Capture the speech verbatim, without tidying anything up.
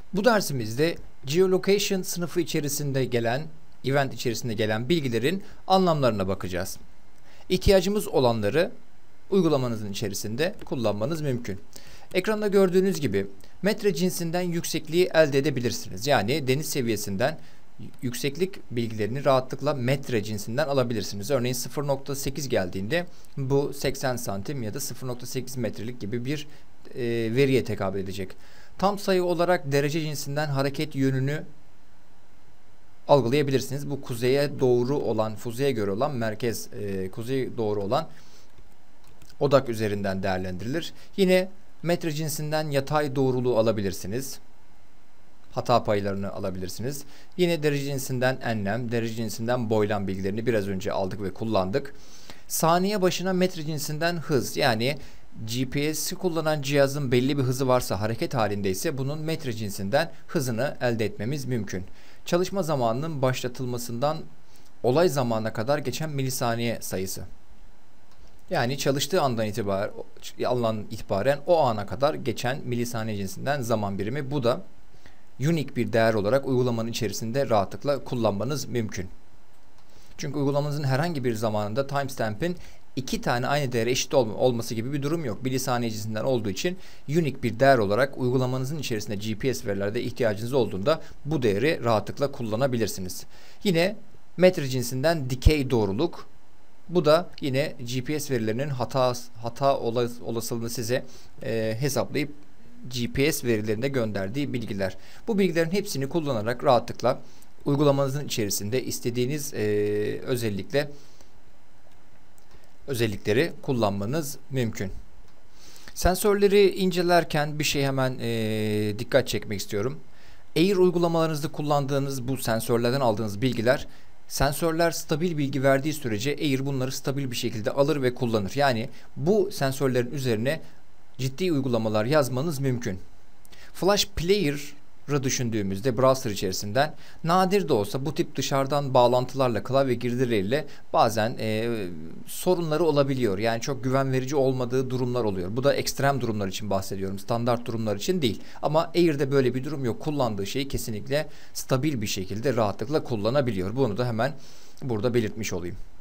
Bu dersimizde geolocation sınıfı içerisinde gelen, event içerisinde gelen bilgilerin anlamlarına bakacağız. İhtiyacımız olanları uygulamanızın içerisinde kullanmanız mümkün. Ekranda gördüğünüz gibi metre cinsinden yüksekliği elde edebilirsiniz. Yani deniz seviyesinden yükseklik bilgilerini rahatlıkla metre cinsinden alabilirsiniz. Örneğin sıfır nokta sekiz geldiğinde bu seksen santim ya da sıfır nokta sekiz metrelik gibi bir e, veriye tekabül edecek. Tam sayı olarak derece cinsinden hareket yönünü algılayabilirsiniz. Bu kuzeye doğru olan, kuzeye göre olan merkez, e, kuzeye doğru olan odak üzerinden değerlendirilir. Yine metre cinsinden yatay doğruluğu alabilirsiniz. Hata paylarını alabilirsiniz. Yine derece cinsinden enlem, derece cinsinden boylam bilgilerini biraz önce aldık ve kullandık. Saniye başına metre cinsinden hız, yani G P S'i kullanan cihazın belli bir hızı varsa, hareket halindeyse bunun metre cinsinden hızını elde etmemiz mümkün. Çalışma zamanının başlatılmasından olay zamanına kadar geçen milisaniye sayısı. Yani çalıştığı andan itibaren, alınan itibaren o ana kadar geçen milisaniye cinsinden zaman birimi. Bu da unique bir değer olarak uygulamanın içerisinde rahatlıkla kullanmanız mümkün. Çünkü uygulamanızın herhangi bir zamanında timestamp'in iki tane aynı değere eşit olma, olması gibi bir durum yok. Milisaniye cinsinden olduğu için unique bir değer olarak uygulamanızın içerisinde G P S verilerde ihtiyacınız olduğunda bu değeri rahatlıkla kullanabilirsiniz. Yine metre cinsinden dikey doğruluk. Bu da yine G P S verilerinin hata hata olasılığını size e, hesaplayıp G P S verilerinde gönderdiği bilgiler. Bu bilgilerin hepsini kullanarak rahatlıkla uygulamanızın içerisinde istediğiniz e, özellikle özellikleri kullanmanız mümkün. Sensörleri incelerken bir şey hemen e, dikkat çekmek istiyorum. Air uygulamalarınızda kullandığınız bu sensörlerden aldığınız bilgiler, sensörler stabil bilgi verdiği sürece Air bunları stabil bir şekilde alır ve kullanır. Yani bu sensörlerin üzerine ciddi uygulamalar yazmanız mümkün. Flash Player'ı düşündüğümüzde browser içerisinden nadir de olsa bu tip dışarıdan bağlantılarla, klavye girdileriyle bazen e, sorunları olabiliyor. Yani çok güven verici olmadığı durumlar oluyor. Bu da ekstrem durumlar için bahsediyorum. Standart durumlar için değil. Ama Air'de böyle bir durum yok. Kullandığı şeyi kesinlikle stabil bir şekilde rahatlıkla kullanabiliyor. Bunu da hemen burada belirtmiş olayım.